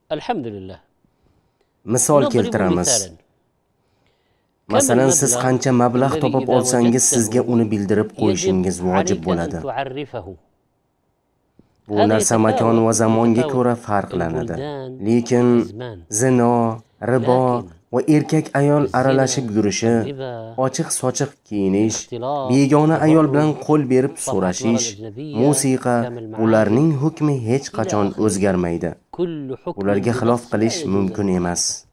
Alhamdulillah. Misol keltiramiz. Masalan, siz qancha mablag' topib olsangiz, sizga uni bildirib qo'yishingiz vojib bo'ladi. Bu narsa makon va zamonga ko'ra farqlanadi. Lekin zino, ribo va erkak-ayol aralashib yurishi, ochiq-sochiq kiyinish, begona ayol bilan qo'l berib so'rashish, musiqa, ularning hukmi hech qachon o'zgarmaydi. Ularga xilof qilish mumkin emas.